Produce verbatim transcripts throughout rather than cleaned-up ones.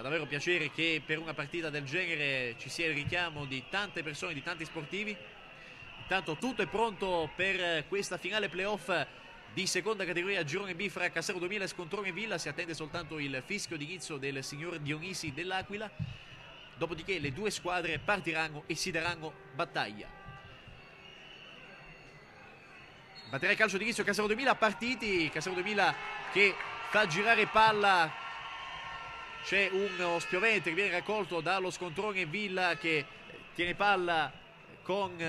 davvero piacere che per una partita del genere ci sia il richiamo di tante persone, di tanti sportivi. Intanto tutto è pronto per questa finale playoff di seconda categoria girone B fra Cassero duemila e Scontrone Villa. Si attende soltanto il fischio d'inizio del signor Dionisi dell'Aquila, dopodiché le due squadre partiranno e si daranno battaglia. Batterà il calcio d'inizio Cassero duemila, partiti, Cassero duemila che fa girare palla, c'è uno spiovente che viene raccolto dallo Scontrone Villa che tiene palla con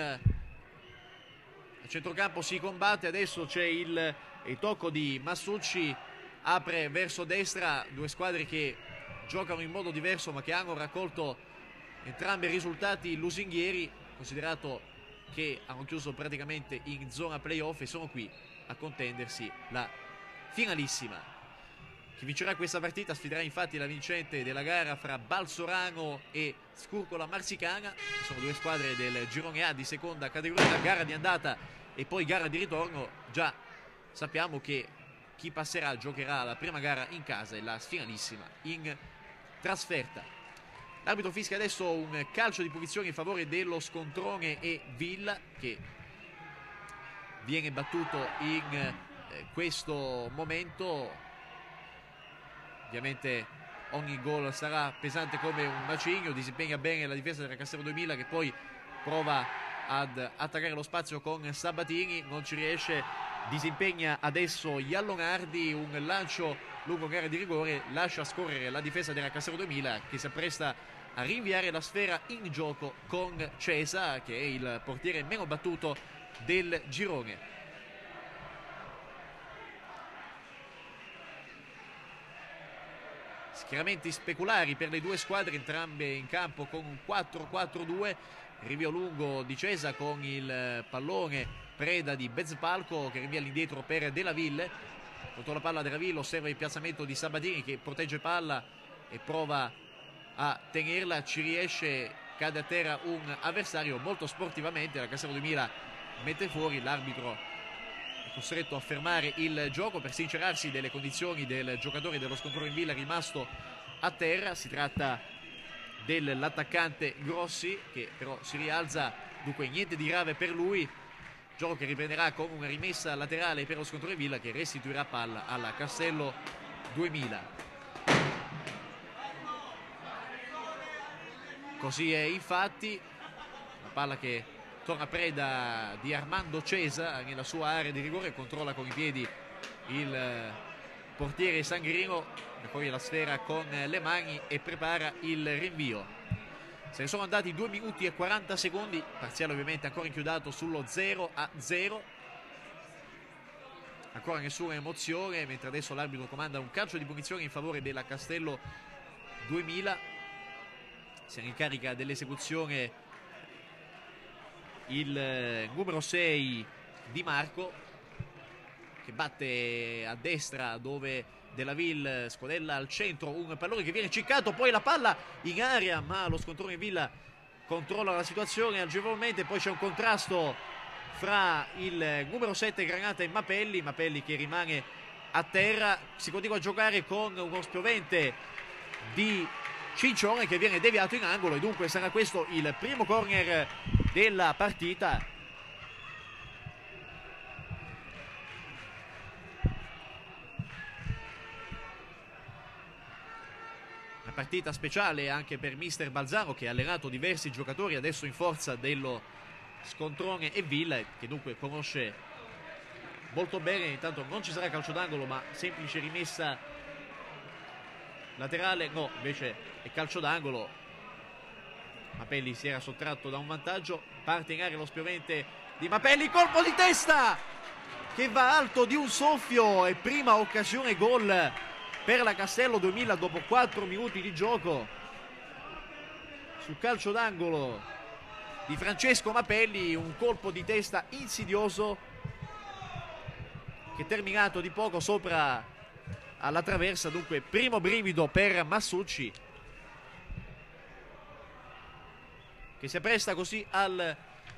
a centrocampo, si combatte, adesso c'è il, il tocco di Massucci, apre verso destra, due squadre che giocano in modo diverso ma che hanno raccolto entrambi i risultati lusinghieri, considerato che hanno chiuso praticamente in zona playoff e sono qui a contendersi la finalissima. Chi vincerà questa partita sfiderà infatti la vincente della gara fra Balsorano e Scurcola Marsicana, che sono due squadre del girone A di seconda categoria. Gara di andata e poi gara di ritorno. Già sappiamo che chi passerà giocherà la prima gara in casa e la finalissima in trasferta. L'arbitro fischia adesso un calcio di punizione in favore dello Scontrone e Villa, che viene battuto in eh, questo momento. Ovviamente ogni gol sarà pesante come un macigno, disimpegna bene la difesa della Cassero duemila che poi prova ad attaccare lo spazio con Sabatini, non ci riesce, disimpegna adesso Iallonardi, un lancio lungo gara di rigore, lascia scorrere la difesa della Cassero duemila che si appresta a rinviare la sfera in gioco con Cesa, che è il portiere meno battuto del girone. Schieramenti speculari per le due squadre, entrambe in campo con un quattro quattro due, rinvio lungo di Cesa con il pallone, preda di Bezzpalco che rinvia all'indietro per Della Ville, contro la palla Della Ville, osserva il piazzamento di Sabatini che protegge palla e prova a tenerla, ci riesce, cade a terra un avversario molto sportivamente, la Cassero duemila mette fuori, l'arbitro è costretto a fermare il gioco per sincerarsi delle condizioni del giocatore dello Scontrone in Villa rimasto a terra. Si tratta dell'attaccante Grossi che però si rialza, dunque niente di grave per lui, gioco che riprenderà con una rimessa laterale per lo Scontrone Villa che restituirà palla alla Castello duemila. Così è infatti, la palla che torna preda di Armando Cesa nella sua area di rigore, controlla con i piedi il portiere Sangrino, raccoglie la sfera con le mani e prepara il rinvio. Se ne sono andati due minuti e quaranta secondi, parziale ovviamente ancora inchiodato sullo zero a zero, ancora nessuna emozione, mentre adesso l'arbitro comanda un calcio di punizione in favore della Castello duemila. Si incarica dell'esecuzione il numero sei Di Marco, che batte a destra dove Della Ville scodella al centro, un pallone che viene ciccato, poi la palla in aria ma lo Scontrone Villa controlla la situazione agevolmente, poi c'è un contrasto fra il numero sette Granata e Mapelli, Mapelli che rimane a terra, si continua a giocare con uno spiovente di Cincione che viene deviato in angolo e dunque sarà questo il primo corner della partita. Una partita speciale anche per mister Balzano che ha allenato diversi giocatori adesso in forza dello Scontrone e Villa e che dunque conosce molto bene. Intanto non ci sarà calcio d'angolo ma semplice rimessa laterale, no, invece è calcio d'angolo. Mapelli si era sottratto da un vantaggio, parte in area lo spiovente di Mapelli, colpo di testa che va alto di un soffio e prima occasione gol per la Castello duemila dopo quattro minuti di gioco. Sul calcio d'angolo di Francesco Mapelli, un colpo di testa insidioso che è terminato di poco sopra alla traversa, dunque primo brivido per Massucci che si appresta così al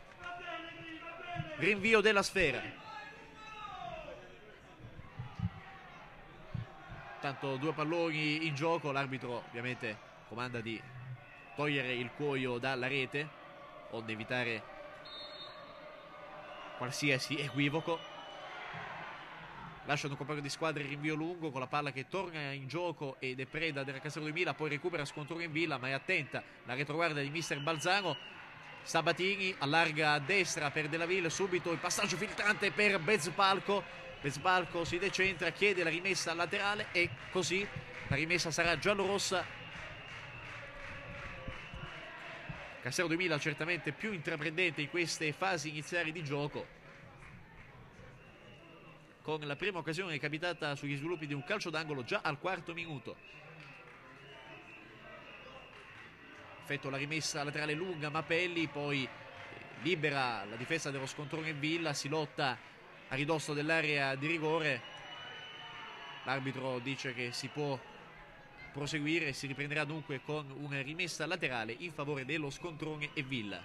rinvio della sfera. Tanto due palloni in gioco, l'arbitro ovviamente comanda di togliere il cuoio dalla rete, onde evitare qualsiasi equivoco. Lasciano un compagno di squadra il rinvio lungo con la palla che torna in gioco ed è preda della Caserta duemila, poi recupera scontrone in Villa, ma è attenta la retroguardia di mister Balzano. Sabatini allarga a destra per Della Ville, subito il passaggio filtrante per Bezpalco. Bezpalco si decentra, chiede la rimessa laterale e così la rimessa sarà giallorossa. Caserta duemila certamente più intraprendente in queste fasi iniziali di gioco, con la prima occasione capitata sugli sviluppi di un calcio d'angolo già al quarto minuto. Effettua la rimessa laterale lunga Mapelli, poi libera la difesa dello scontrone in Villa, si lotta a ridosso dell'area di rigore. L'arbitro dice che si può proseguire, si riprenderà dunque con una rimessa laterale in favore dello scontrone e Villa.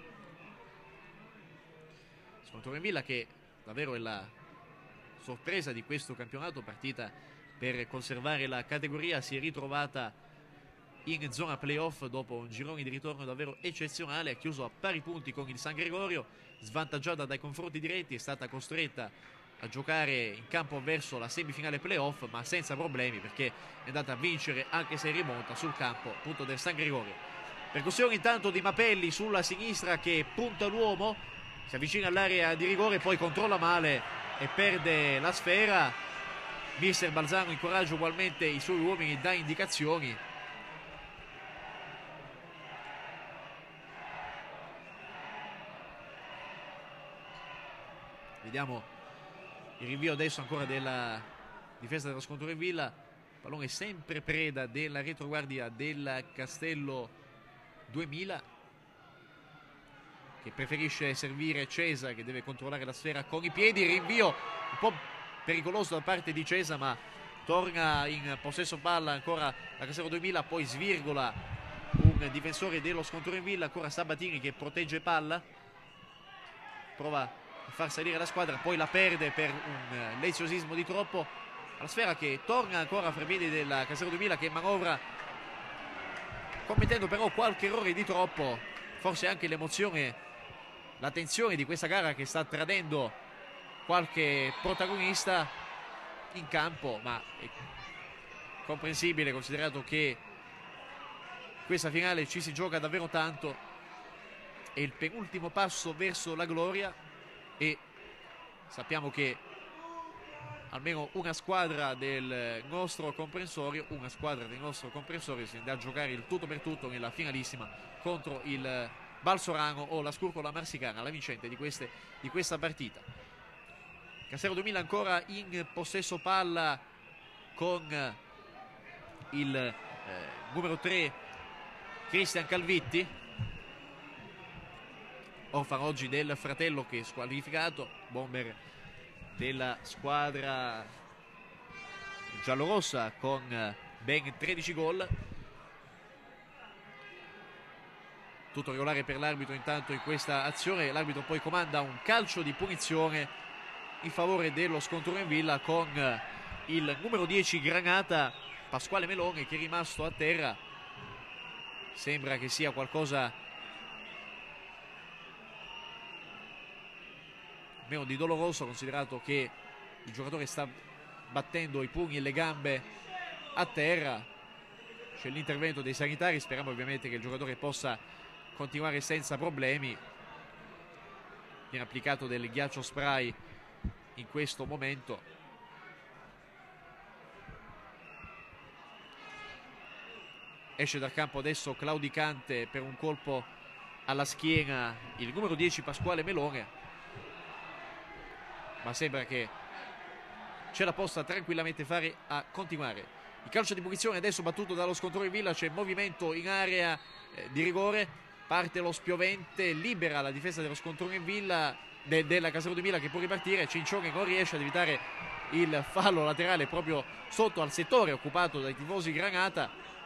Scontrone e Villa che davvero è la sorpresa di questo campionato, partita per conservare la categoria, si è ritrovata in zona playoff dopo un girone di ritorno davvero eccezionale, ha chiuso a pari punti con il San Gregorio, svantaggiata dai confronti diretti, è stata costretta a giocare in campo verso la semifinale playoff, ma senza problemi perché è andata a vincere anche se rimonta sul campo appunto del San Gregorio. Percussione intanto di Mapelli sulla sinistra che punta l'uomo, si avvicina all'area di rigore, poi controlla male e perde la sfera. Mister Balzano incoraggia ugualmente i suoi uomini, dà indicazioni. Vediamo il rinvio adesso ancora della difesa dello scontrone in Villa. Pallone sempre preda della retroguardia del Castello duemila, che preferisce servire Cesa, che deve controllare la sfera con i piedi. Rinvio un po' pericoloso da parte di Cesa, ma torna in possesso palla ancora la Caserta duemila, poi svirgola un difensore dello scontrone in Villa, ancora Sabatini che protegge palla, prova a far salire la squadra, poi la perde per un leziosismo di troppo. La sfera che torna ancora fra i piedi della Caserta duemila, che manovra commettendo però qualche errore di troppo, forse anche l'emozione, la tensione di questa gara che sta tradendo qualche protagonista in campo, ma è comprensibile considerato che questa finale ci si gioca davvero tanto. È il penultimo passo verso la gloria e sappiamo che almeno una squadra del nostro comprensorio una squadra del nostro comprensorio si andrà a giocare il tutto per tutto nella finalissima contro il Balsorano o la Scurcola Marsicana, la vincente di, queste, di questa partita. Caserta duemila ancora in possesso palla con il eh, numero tre Cristian Calvitti, orfano oggi del fratello che è squalificato, bomber della squadra giallorossa con ben tredici gol. Tutto regolare per l'arbitro intanto in questa azione. L'arbitro poi comanda un calcio di punizione in favore dello scontrone in Villa con il numero dieci Granata, Pasquale Melone, che è rimasto a terra. Sembra che sia qualcosa meno di doloroso, considerato che il giocatore sta battendo i pugni e le gambe a terra. C'è l'intervento dei sanitari, speriamo ovviamente che il giocatore possa continuare senza problemi. Viene applicato del ghiaccio spray in questo momento. Esce dal campo adesso claudicante per un colpo alla schiena il numero dieci Pasquale Melone, ma sembra che ce la possa tranquillamente fare a continuare. Il calcio di punizione adesso battuto dallo scontrone in Villa, c'è movimento in area eh, di rigore, parte lo spiovente, libera la difesa dello scontrone in Villa de, della Caserta duemila che può ripartire. Cincione non riesce ad evitare il fallo laterale proprio sotto al settore occupato dai tifosi Granata.